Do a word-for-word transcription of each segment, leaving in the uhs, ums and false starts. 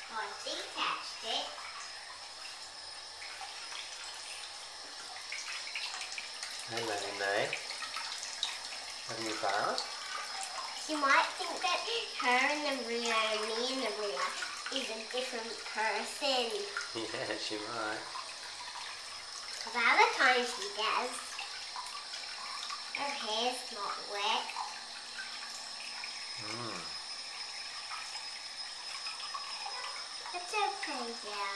I detached it. Hello, May. Having a bath? You might think that her and the Rio, me and the Rio, is a different person. Yeah, she might. Because other times she does. Her hair's not wet. Mm. It's okay, yeah.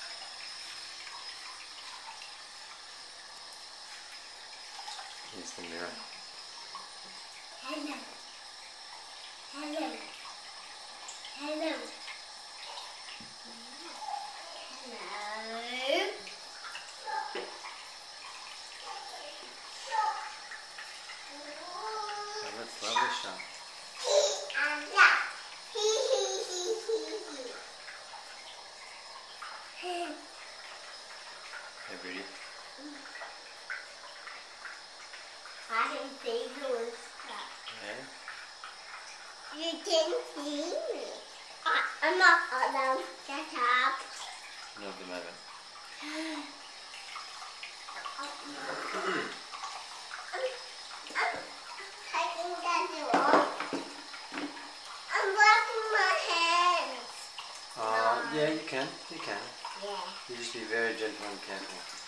Here's the mirror. Hello. Hello. Hello. Hello. Oh, that's lovely shot. Hey, Rudy. I can see who is stuck. Yeah? You can see me. I, I'm not allowed to get up. Not at the moment. I'm, I'm taking that off. I'm washing my hands. Oh, yeah, you can. You can. Yeah. You just be very gentle and careful.